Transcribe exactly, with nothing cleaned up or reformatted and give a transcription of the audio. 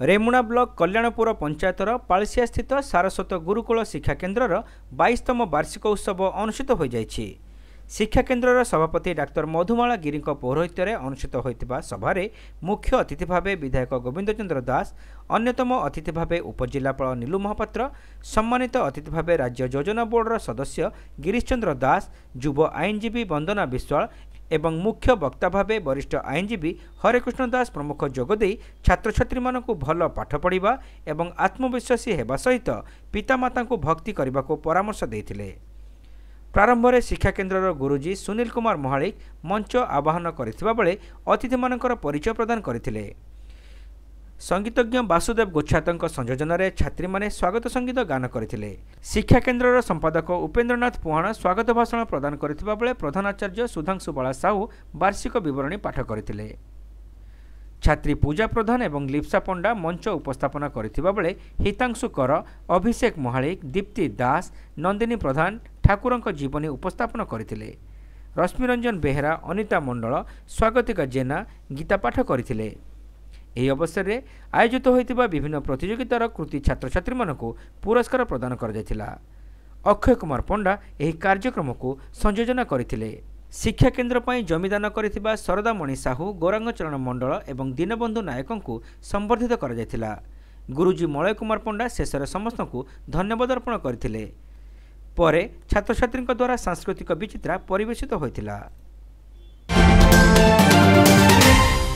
Remuna block Kalyanpur पंचायतर पालसिया स्थित सारस्वत गुरुकुल शिक्षा केन्द्रर बाईसतम वार्षिक उत्सव अनुष्ठित हो जाइछि। शिक्षा केन्द्रर सभापति डाक्टर मधुमाला गिरी पौरोहित्य अनुष्ठित होता सभारे मुख्य अतिथि भावे विधायक गोविंद चंद्र दास, अन्यतम अतिथि भावे उपजिलापाल नीलू महापात्र, सम्मानित अतिथि भावे राज्य योजना बोर्डर सदस्य गिरीश चंद्र दास, युव आईनजीवी वंदना विश्वाल एवं मुख्य वक्ता भावे वरिष्ठ आईनजीवी हरेकृष्ण दास प्रमुख जोगदे छात्र छात्री मानकु भल पाठ पढ़िबा एवं आत्मविश्वासी हेबा सहित पितामाता को भक्ति करने को परामर्श देथिले। प्रारंभ में शिक्षा केन्द्रर गुरुजी सुनील कुमार महालिक मंच आवाहन करथिबा बेले अतिथि मानकर परिचय प्रदान करथिले। संगीतज्ञ वासुदेव गोच्छातଙ୍କ संयोजन छात्री माने स्वागत संगीत गान करथिले। शिक्षा केन्द्रर संपादक उपेन्द्रनाथ पुहाण स्वागत भाषण प्रदान करथिबा बेले प्रधानाचार्य सुधांशु बाला साहू वार्षिक विवरणी पाठ करथिले। छात्री पूजा प्रधान एवं लिप्सा पंडा मंच उपस्थापना करथिबा बेले हितांशु कर, अभिषेक महालिक, दीप्ति दास, नंदिनी प्रधान ठाकुरଙ୍କ जीवनी उपस्थापन करथिले। रश्मिरंजन बेहेरा, अनिता मंडल, स्वागतिका जेना गीता पाठ करथिले। ଏହି ଅବସରରେ ଆୟୋଜିତ ହୋଇଥିବା ବିଭିନ୍ନ ପ୍ରତିଯୋଗିତାର କୃତି ଛାତ୍ରଛାତ୍ରୀମାନଙ୍କୁ ପୁରସ୍କାର ପ୍ରଦାନ କରାଯାଇଥିଲା। ଅକ୍ଷୟ କୁମାର ପଣ୍ଡା ଏହି କାର୍ଯ୍ୟକ୍ରମକୁ ସଂଯୋଜନା କରିଥିଲେ। ଶିକ୍ଷା କେନ୍ଦ୍ର ପାଇଁ ଜମିଦାନ କରିଥିବା ଶରଦାମଣି ସାହୁ, ଗୌରାଙ୍ଗଚରଣ ମଣ୍ଡଳ ଏବଂ ଦୀନବନ୍ଧୁ ନାୟକଙ୍କୁ ସମ୍ବର୍ଦ୍ଧିତ କରାଯାଇଥିଲା। ଗୁରୁଜୀ ମଳୟ କୁମାର ପଣ୍ଡା ଶେଷରେ ସମସ୍ତଙ୍କୁ ଧନ୍ୟବାଦ ଅର୍ପଣ କରିଥିଲେ। ପରେ ଛାତ୍ରଛାତ୍ରୀଙ୍କ ଦ୍ୱାରା ସାଂସ୍କୃତିକ ବିଚିତ୍ରା ପରିବେଷିତ ହୋଇଥିଲା।